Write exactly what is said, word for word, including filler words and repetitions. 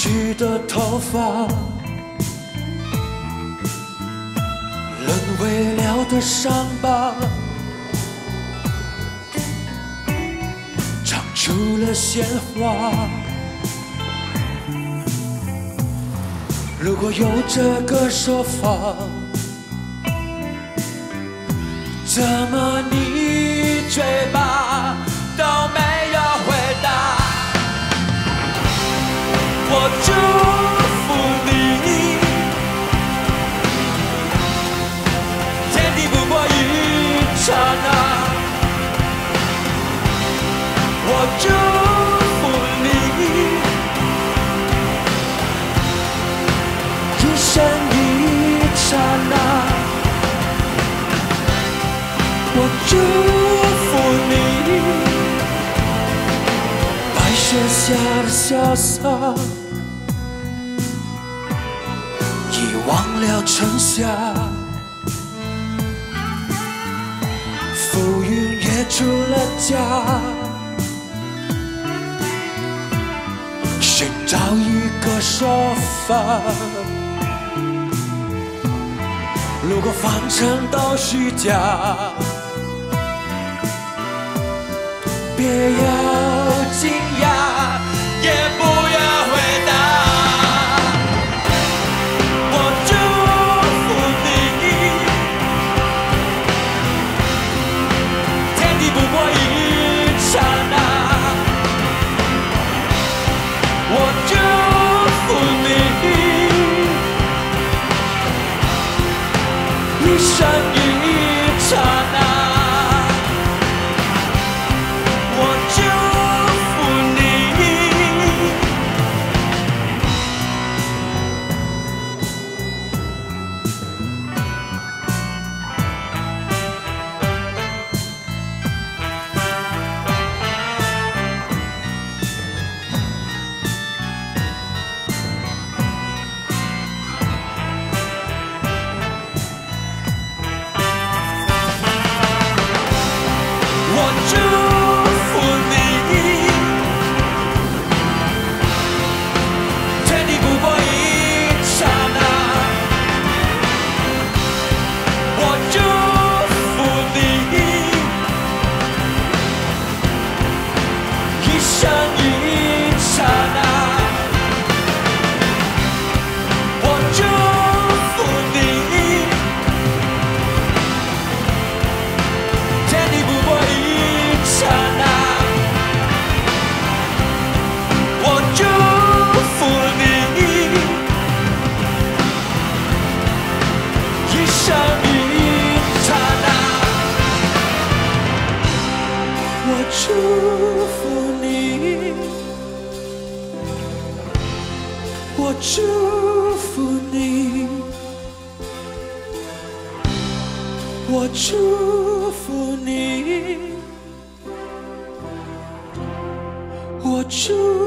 去的头发，沦为了的伤疤，唱出了鲜花。如果有这个说法，怎么你嘴巴都没有回答？我祝福你，天地不过一刹那。我祝福你，一生一刹那。我祝福你，白雪下的潇洒，遗忘了春夏，浮云也出了家，寻找一个说法。如果凡尘都虚假，别要惊讶，也不要回答。我祝福你，天地不过一刹那。我祝福你，一生一刹那。我祝福你，我祝福你，我祝福你，我祝。